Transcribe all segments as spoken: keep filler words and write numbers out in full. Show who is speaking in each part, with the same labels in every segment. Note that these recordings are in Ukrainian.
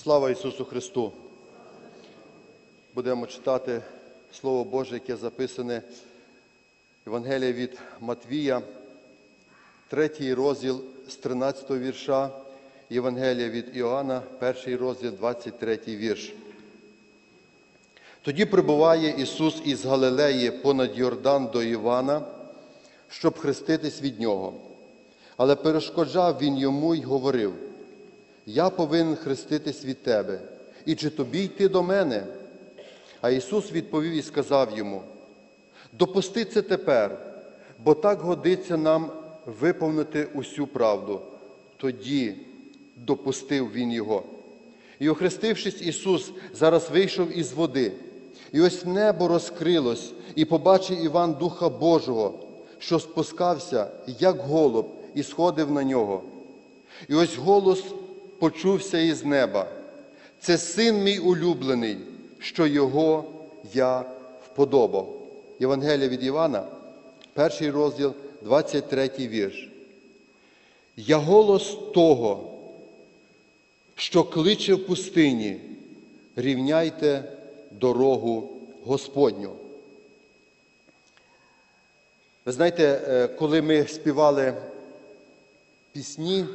Speaker 1: Слава Ісусу Христу! Будемо читати Слово Боже, яке записане в Євангелії від Матвія, третій розділ з тринадцятого вірша, Євангелія від Іоанна, перший розділ, двадцять третій вірш. Тоді прибуває Ісус із Галилеї понад Йордан до Івана, щоб хреститись від Нього. Але перешкоджав Він йому й говорив: «Я повинен хреститись від тебе, і чи тобі йти до мене?» А Ісус відповів і сказав йому: «Допусти це тепер, бо так годиться нам виповнити усю правду». Тоді допустив Він його. І, охрестившись, Ісус зараз вийшов із води. І ось небо розкрилось, і побачив Іван Духа Божого, що спускався, як голуб, і сходив на нього. І ось голос почувся із неба: «Це син мій улюблений, що його я вподобав». Євангелія від Івана, перший розділ, двадцять третій вірш. «Я голос того, що кличе в пустині: рівняйте дорогу Господню». Ви знаєте, коли ми співали пісні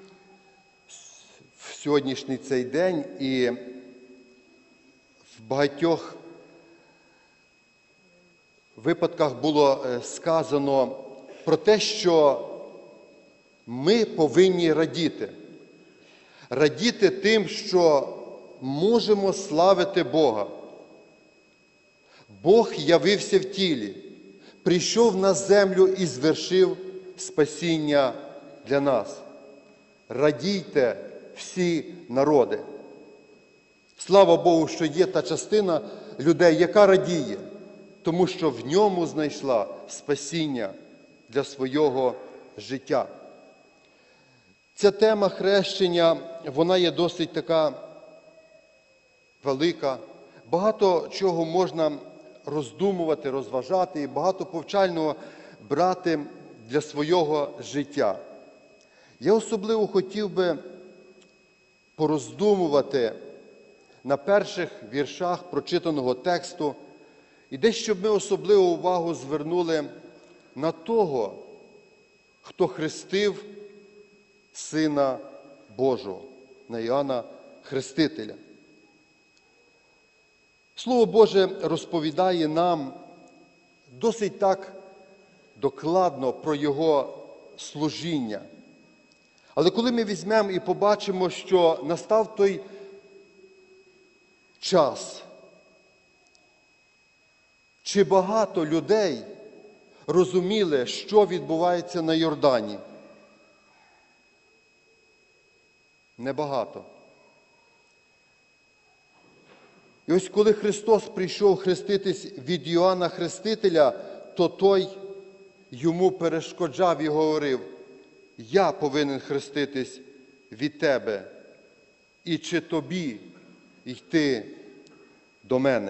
Speaker 1: в сьогоднішній цей день, і в багатьох випадках було сказано про те, що ми повинні радіти. Радіти тим, що можемо славити Бога. Бог явився в тілі, прийшов на землю і звершив спасіння для нас. Радійте всі народи. Слава Богу, що є та частина людей, яка радіє, тому що в ньому знайшла спасіння для свого життя. Ця тема хрещення, вона є досить така велика. Багато чого можна роздумувати, розважати, і багато повчального брати для свого життя. Я особливо хотів би пороздумувати на перших віршах прочитаного тексту, і десь, щоб ми особливу увагу звернули на того, хто хрестив Сина Божого, на Іоанна Хрестителя. Слово Боже розповідає нам досить так докладно про Його служіння. Але коли ми візьмемо і побачимо, що настав той час, чи багато людей розуміли, що відбувається на Йордані? Небагато. І ось коли Христос прийшов хреститись від Іоанна Хрестителя, то той йому перешкоджав і говорив: «Я повинен хреститись від тебе, і чи тобі йти до мене?»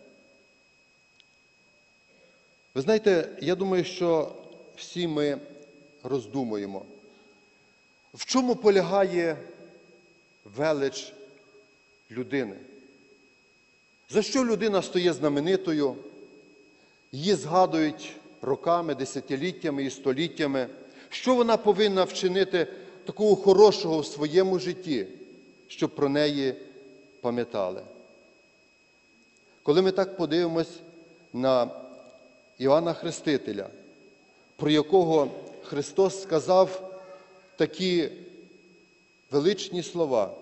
Speaker 1: Ви знаєте, я думаю, що всі ми роздумуємо, в чому полягає велич людини. За що людина стає знаменитою, її згадують роками, десятиліттями і століттями, що вона повинна вчинити такого хорошого в своєму житті, щоб про неї пам'ятали. Коли ми так подивимось на Іоанна Хрестителя, про якого Христос сказав такі величні слова: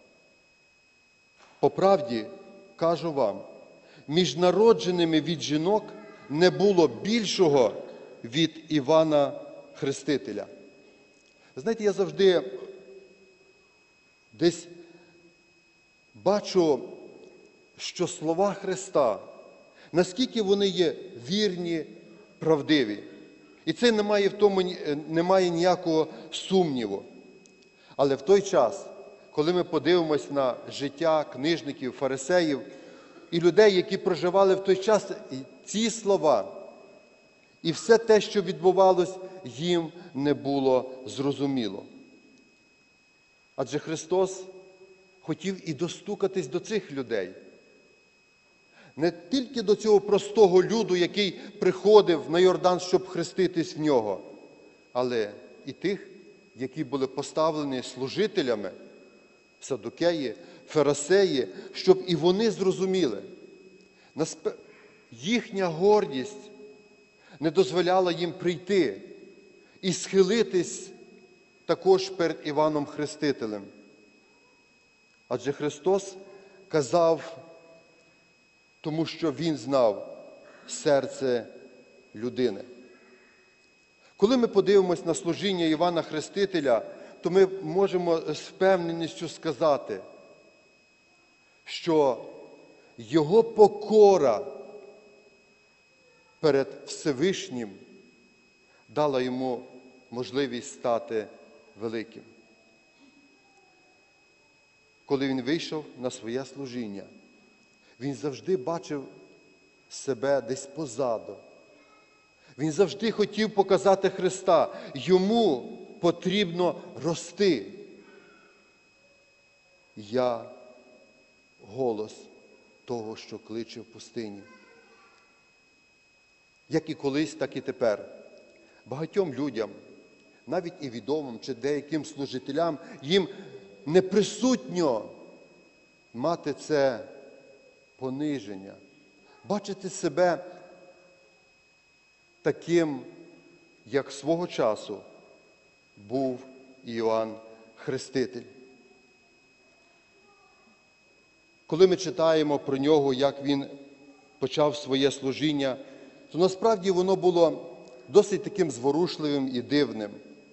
Speaker 1: «По правді кажу вам, між народженими від жінок не було більшого від Івана Хрестителя». Знаєте, я завжди десь бачу, що слова Христа, наскільки вони є вірні, правдиві. І це немає в тому, немає ніякого сумніву. Але в той час, коли ми подивимось на життя книжників, фарисеїв і людей, які проживали в той час, ці слова і все те, що відбувалось, їм не було зрозуміло. Адже Христос хотів і достукатись до цих людей. Не тільки до цього простого люду, який приходив на Йордан, щоб хреститись в нього, але і тих, які були поставлені служителями, саддукеї, фарисеї, щоб і вони зрозуміли. Їхня гордість не дозволяла їм прийти і схилитись також перед Іваном Хрестителем. Адже Христос казав, тому що Він знав серце людини. Коли ми подивимось на служіння Івана Хрестителя, то ми можемо з впевненістю сказати, що його покора перед Всевишнім дала йому можливість стати великим. Коли він вийшов на своє служіння, він завжди бачив себе десь позаду. Він завжди хотів показати Христа. Йому потрібно рости. Я голос того, що кличе в пустині. Як і колись, так і тепер. Багатьом людям, навіть і відомим, чи деяким служителям, їм неприсутньо мати це пониження, бачити себе таким, як свого часу був Іоанн Хреститель. Коли ми читаємо про нього, як він почав своє служіння, то насправді воно було досить таким зворушливим і дивним.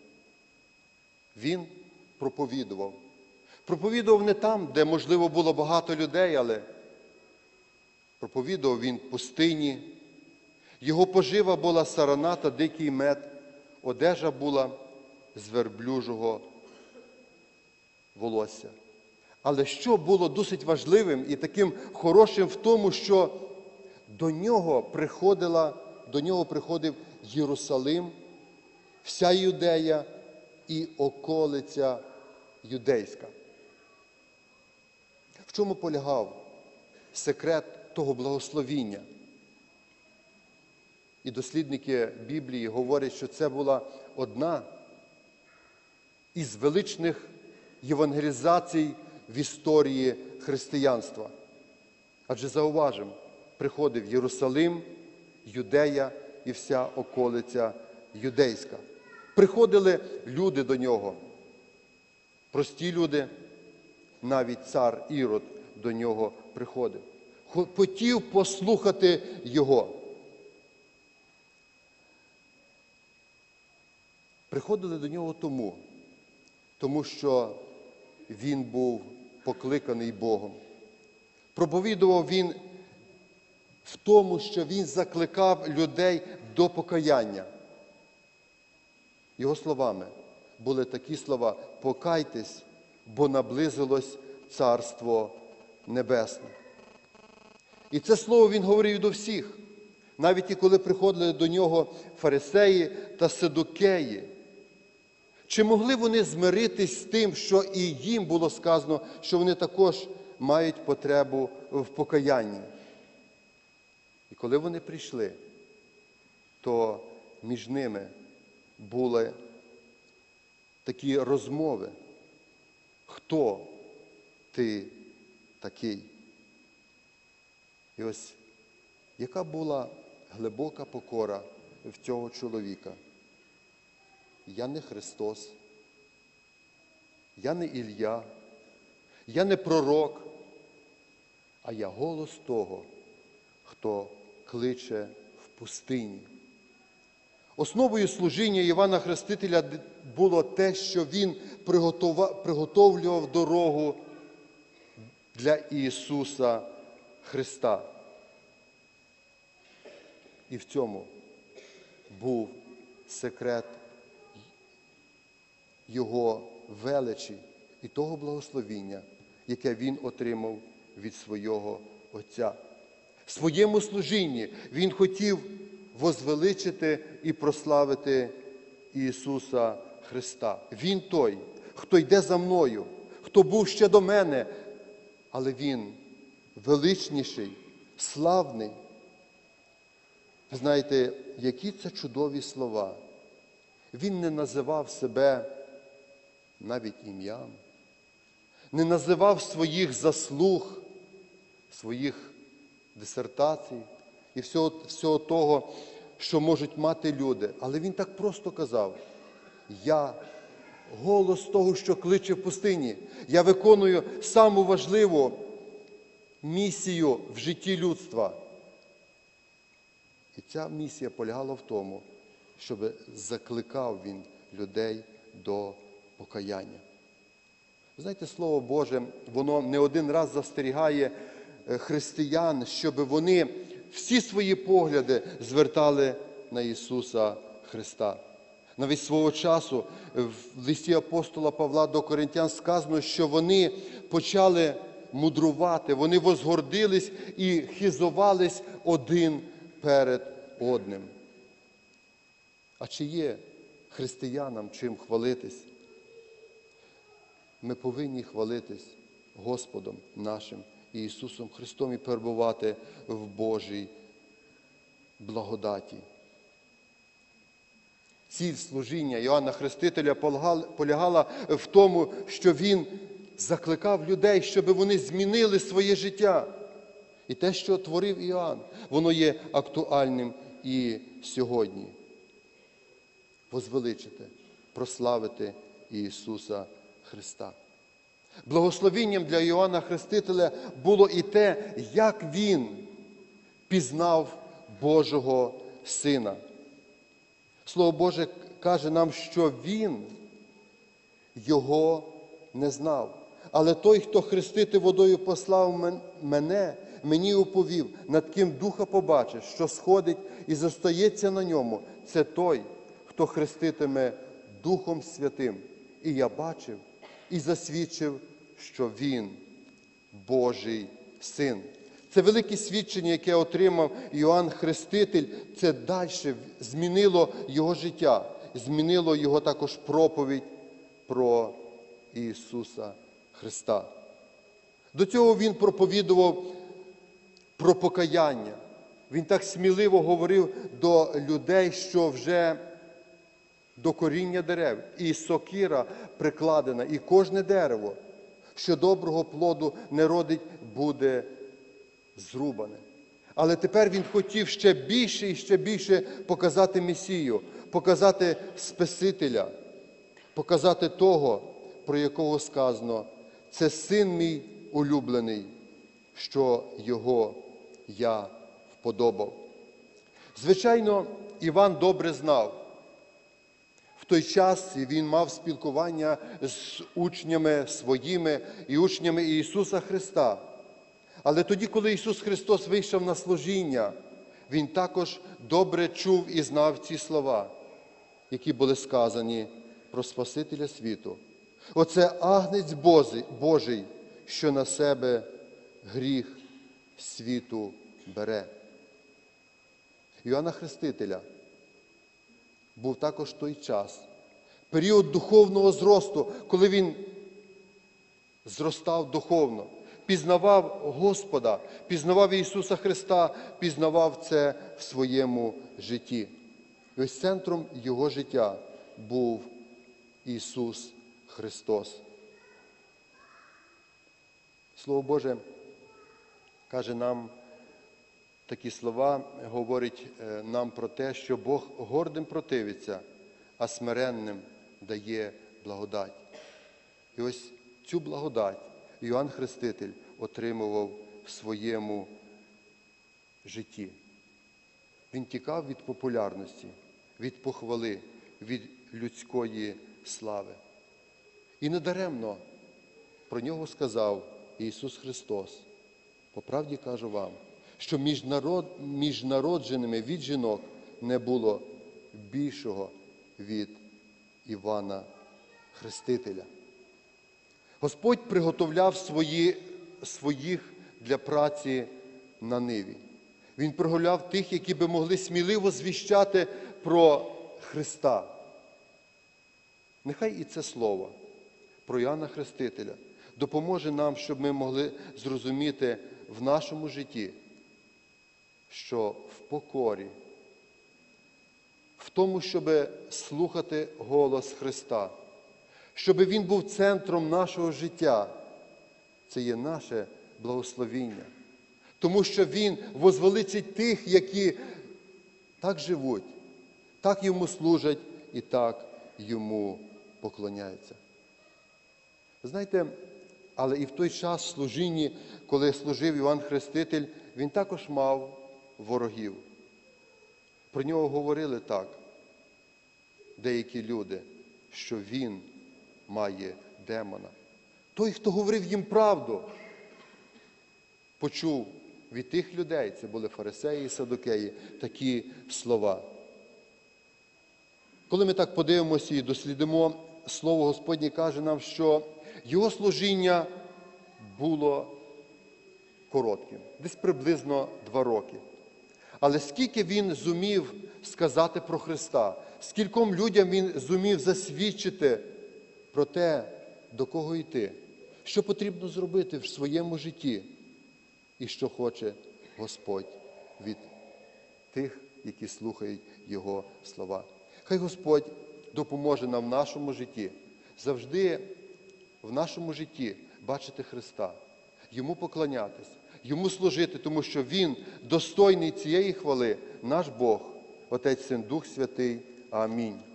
Speaker 1: Він проповідував. Проповідував не там, де, можливо, було багато людей, але проповідував він в пустині. Його пожива була сарана та дикий мед, одежа була з верблюжого волосся. Але що було досить важливим і таким хорошим в тому, що до нього приходила, до нього приходив Єрусалим, вся Юдея і околиця юдейська. В чому полягав секрет того благословіння? І дослідники Біблії говорять, що це була одна із величних євангелізацій в історії християнства. Адже зауважимо, приходив Єрусалим, Юдея і вся околиця юдейська. Приходили люди до нього, прості люди, навіть цар Ірод до нього приходив. Хотів послухати його. Приходили до нього тому, тому що він був покликаний Богом. Проповідував він в тому, що він закликав людей до покаяння. Його словами були такі слова: «Покайтесь, бо наблизилось Царство Небесне». І це слово він говорив до всіх. Навіть і коли приходили до нього фарисеї та саддукеї. Чи могли вони змиритись з тим, що і їм було сказано, що вони також мають потребу в покаянні? І коли вони прийшли, то між ними були такі розмови. Хто ти такий? І ось яка була глибока покора в цього чоловіка. Я не Христос, я не Ілля, я не пророк, а я голос того, хто кличе в пустині. Основою служіння Івана Хрестителя було те, що він приготовлював дорогу для Ісуса Христа. І в цьому був секрет Його величі і того благословіння, яке він отримав від свого Отця. В своєму служінні він хотів возвеличити і прославити Ісуса Христа. Він той, хто йде за мною, хто був ще до мене, але він величніший, славний. Ви знаєте, які це чудові слова. Він не називав себе навіть ім'ям, не називав своїх заслуг, своїх дисертацій і всього, всього того, що можуть мати люди. Але він так просто казав: я голос того, що кличе в пустині. Я виконую саму важливу місію в житті людства. І ця місія полягала в тому, щоб закликав він людей до покаяння. Знаєте, Слово Боже, воно не один раз застерігає християн, щоб вони всі свої погляди звертали на Ісуса Христа. Навіть свого часу в листі апостола Павла до Коринтян сказано, що вони почали мудрувати, вони возгордились і хизувались один перед одним. А чи є християнам чим хвалитись? Ми повинні хвалитись Господом нашим Ісусом Христом і перебувати в Божій благодаті. Ціль служіння Іоанна Хрестителя полягала в тому, що він закликав людей, щоб вони змінили своє життя. І те, що творив Іоанн, воно є актуальним і сьогодні. Возвеличити, прославити Ісуса Христа. Благословенням для Іоанна Хрестителя було і те, як він пізнав Божого Сина. Слово Боже каже нам, що він його не знав. Але той, хто хрестити водою послав мене, мені оповів, над ким духа побачиш, що сходить і зостається на ньому. Це той, хто хреститиме Духом Святим. І я бачив і засвідчив, що він Божий Син. Це велике свідчення, яке отримав Іоанн Хреститель, це далі змінило його життя, змінило його також проповідь про Ісуса Христа. До цього він проповідував про покаяння. Він так сміливо говорив до людей, що вже до коріння дерев і сокира прикладена, і кожне дерево, що доброго плоду не родить, буде зрубане. Але тепер він хотів ще більше і ще більше показати Месію, показати Спасителя, показати того, про якого сказано: «Це син мій улюблений, що його я вподобав». Звичайно, Іван добре знав. В той час він мав спілкування з учнями своїми і учнями Ісуса Христа. Але тоді, коли Ісус Христос вийшов на служіння, Він також добре чув і знав ці слова, які були сказані про Спасителя світу. Оце Агнець Божий, що на себе гріх світу бере. Іоанна Хрестителя був також той час, період духовного зросту, коли він зростав духовно, пізнавав Господа, пізнавав Ісуса Христа, пізнавав це в своєму житті. І ось центром його життя був Ісус Христос. Слово Боже каже нам такі слова, говорить нам про те, що Бог гордим противиться, а смиренним дає благодать. І ось цю благодать Іоанн Хреститель отримував в своєму житті. Він тікав від популярності, від похвали, від людської слави. І недаремно про нього сказав Ісус Христос: «По правді кажу вам, що між, народ, між народженими від жінок не було більшого від Івана Хрестителя». Господь приготовляв свої, своїх для праці на ниві. Він приготовляв тих, які би могли сміливо звіщати про Христа. Нехай і це слово про Іоанна Хрестителя допоможе нам, щоб ми могли зрозуміти в нашому житті, що в покорі, в тому, щоб слухати голос Христа, щоб Він був центром нашого життя, це є наше благословіння. Тому що Він возвеличить тих, які так живуть, так Йому служать і так Йому поклоняються. Знаєте, але і в той час в служінні, коли служив Іван Хреститель, він також мав ворогів. Про нього говорили так деякі люди, що він має демона. Той, хто говорив їм правду, почув від тих людей, це були фарисеї і саддукеї, такі слова. Коли ми так подивимося і дослідимо, Слово Господнє каже нам, що його служіння було коротким, десь приблизно два роки. Але скільки він зумів сказати про Христа, скільком людям він зумів засвідчити про те, до кого йти, що потрібно зробити в своєму житті і що хоче Господь від тих, які слухають Його слова. Хай Господь допоможе нам в нашому житті, завжди в нашому житті бачити Христа, Йому поклонятись, Йому служити, тому що Він достойний цієї хвали, наш Бог, Отець, Син, Дух Святий. Амінь.